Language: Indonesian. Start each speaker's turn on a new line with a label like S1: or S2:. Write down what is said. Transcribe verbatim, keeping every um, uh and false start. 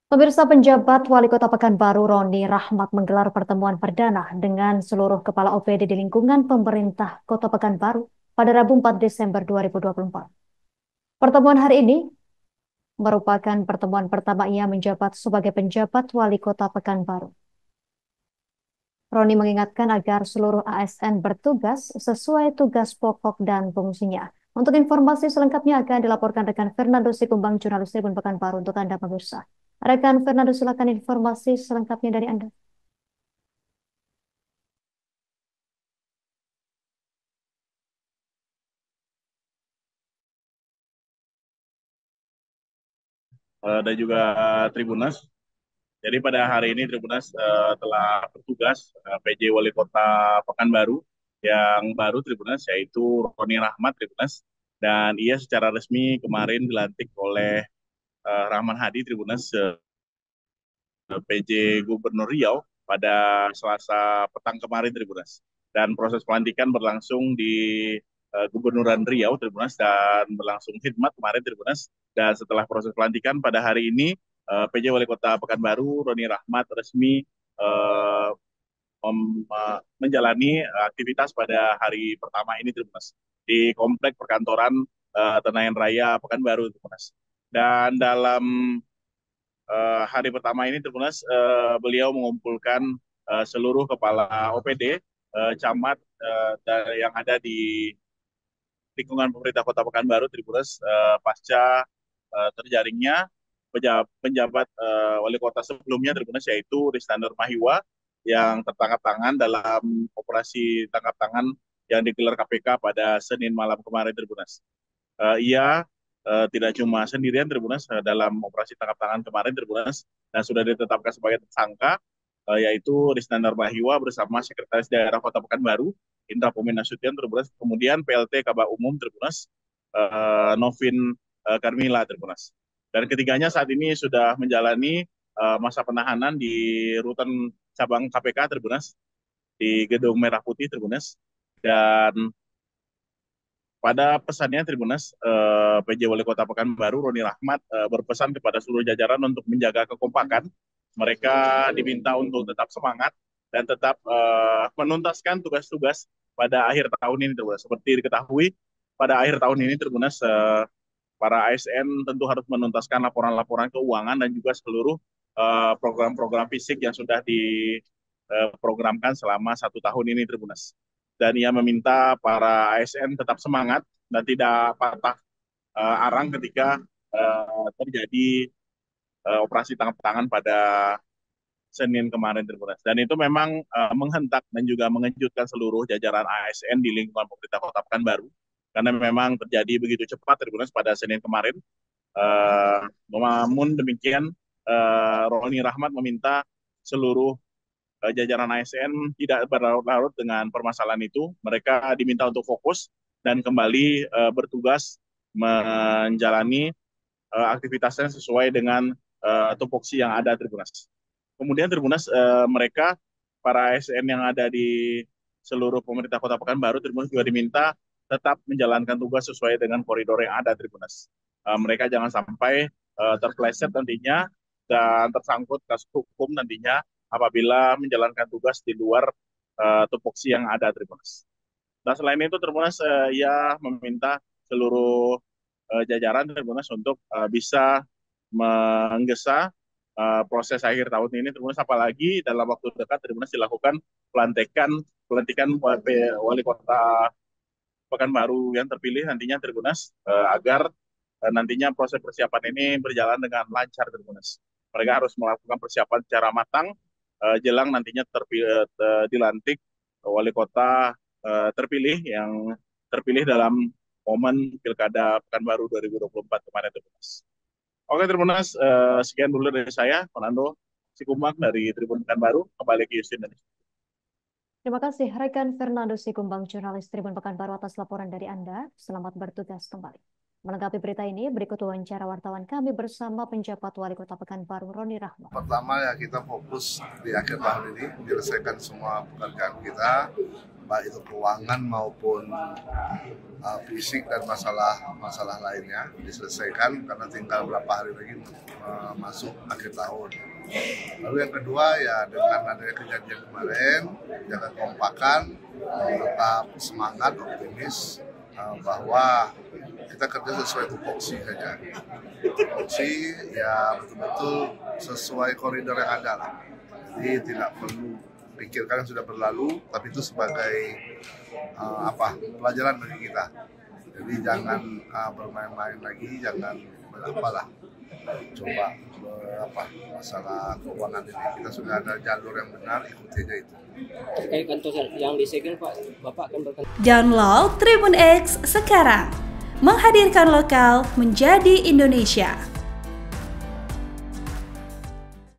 S1: Pemirsa, penjabat Wali Kota Pekanbaru Roni Rahmat menggelar pertemuan perdana dengan seluruh kepala O P D di lingkungan pemerintah Kota Pekanbaru pada Rabu empat Desember dua ribu dua puluh empat. Pertemuan hari ini merupakan pertemuan pertama ia menjabat sebagai penjabat Wali Kota Pekanbaru. Roni mengingatkan agar seluruh A S N bertugas sesuai tugas pokok dan fungsinya. Untuk informasi selengkapnya akan dilaporkan rekan Fernando Sikumbang, jurnalis Tribun Pekanbaru untuk Anda pemirsa. Rekan Fernando, silakan informasi selengkapnya dari Anda.
S2: eh, dan juga Tribunas. Jadi pada hari ini Tribunas eh, telah bertugas eh, P J Wali Kota Pekanbaru yang baru Tribunas yaitu Roni Rahmat Tribunas, dan ia secara resmi kemarin dilantik oleh eh, Rahman Hadi Tribunas eh, P J Gubernur Riau pada Selasa petang kemarin Tribunas. Dan proses pelantikan berlangsung di uh, Gubernuran Riau Tribunas dan berlangsung khidmat kemarin Tribunas. Dan setelah proses pelantikan pada hari ini uh, P J Wali Kota Pekanbaru Roni Rahmat resmi uh, mem- uh, menjalani aktivitas pada hari pertama ini Tribunas di komplek perkantoran uh, Tenayan Raya Pekanbaru Tribunas. Dan dalam eh, hari pertama ini Tribunas eh, beliau mengumpulkan eh, seluruh kepala O P D eh, camat eh, da- yang ada di lingkungan pemerintah Kota Pekanbaru Tribunas eh, pasca eh, terjaringnya peja- penjabat eh, wali kota sebelumnya Tribunas yaitu Ristander Mahiwa yang tertangkap tangan dalam operasi tangkap tangan yang digelar K P K pada Senin malam kemarin Tribunas. Eh, ia eh, tidak cuma sendirian Tribunas eh, dalam operasi tangkap tangan kemarin Tribunas, dan sudah ditetapkan sebagai tersangka eh, yaitu Risnandar Bahiwa bersama Sekretaris Daerah Kota Pekanbaru Indra Pumina Nasution Tribunas, kemudian P L T Kabak Umum Tribunas eh, Novin eh, Karmila Tribunas. Dan ketiganya saat ini sudah menjalani eh, masa penahanan di rutan cabang K P K Tribunas di Gedung Merah Putih Tribunas. Dan pada pesannya Tribunas, eh, P J Wali Kota Pekanbaru Roni Rahmat eh, berpesan kepada seluruh jajaran untuk menjaga kekompakan. Mereka diminta untuk tetap semangat dan tetap eh, menuntaskan tugas-tugas pada akhir tahun ini Tribunas. Seperti diketahui, pada akhir tahun ini Tribunas eh, para A S N tentu harus menuntaskan laporan-laporan keuangan dan juga seluruh eh, program-program fisik yang sudah diprogramkan selama satu tahun ini Tribunas. Dan ia meminta para A S N tetap semangat dan tidak patah uh, arang ketika uh, terjadi uh, operasi tangkap tangan pada Senin kemarin Tribunas. Dan itu memang uh, menghentak dan juga mengejutkan seluruh jajaran A S N di lingkungan pemerintah Kota Pekanbaru karena memang terjadi begitu cepat Tribunas pada Senin kemarin. Uh, namun demikian, uh, Roni Rahmat meminta seluruh uh, jajaran A S N tidak berlarut-larut dengan permasalahan itu. Mereka diminta untuk fokus dan kembali uh, bertugas menjalani uh, aktivitasnya sesuai dengan uh, tupoksi yang ada Tribunas. Kemudian Tribunas uh, mereka para A S N yang ada di seluruh pemerintah Kota Pekanbaru Tribunas juga diminta tetap menjalankan tugas sesuai dengan koridor yang ada Tribunas. Uh, mereka jangan sampai uh, terpleset nantinya dan tersangkut kasus hukum nantinya apabila menjalankan tugas di luar uh, tupoksi yang ada Tribunas. Nah, selain itu Tribunas uh, ia meminta seluruh uh, jajaran Tribunas untuk uh, bisa menggesa uh, proses akhir tahun ini Tribunas, apalagi dalam waktu dekat Tribunas dilakukan pelantikan pelantikan wali kota Pekanbaru yang terpilih nantinya Tribunas uh, agar uh, nantinya proses persiapan ini berjalan dengan lancar Tribunas. Mereka harus melakukan persiapan secara matang uh, jelang nantinya terpilih uh, dilantik wali kota uh, terpilih yang terpilih dalam momen Pilkada Pekanbaru dua ribu dua puluh empat kemarin Tribunas. Oke Tribunas, uh, sekian dulu dari saya, Fernando Sikumbang dari Tribun Pekanbaru, kembali ke Houston.
S1: Terima kasih rekan Fernando Sikumbang, jurnalis Tribun Pekanbaru atas laporan dari Anda. Selamat bertugas kembali. Melengkapi berita ini, berikut wawancara wartawan kami bersama penjabat Wali Kota Pekanbaru, Roni Rahmat.
S3: Pertama ya kita fokus di akhir tahun ini, menyelesaikan semua pekerjaan kita, baik itu keuangan maupun uh, fisik dan masalah-masalah lainnya diselesaikan karena tinggal beberapa hari lagi uh, masuk akhir tahun. Lalu yang kedua ya dengan adanya kejadian kemarin, jaga kompakan, tetap semangat, optimis uh, bahwa kita kerja sesuai tupoksi saja. Tupoksi ya betul-betul sesuai koridor yang ada lah. Jadi tidak perlu pikirkan yang sudah berlalu, tapi itu sebagai uh, apa pelajaran bagi kita. Jadi jangan uh, bermain-main lagi, jangan berapalah coba apa masalah keuangan ini. Kita sudah ada jalur yang benar, ikuti aja itu.
S4: Terkait kantor yang disegel Pak, Bapak akan berkantor.
S5: Download Tribun X sekarang, menghadirkan lokal menjadi Indonesia.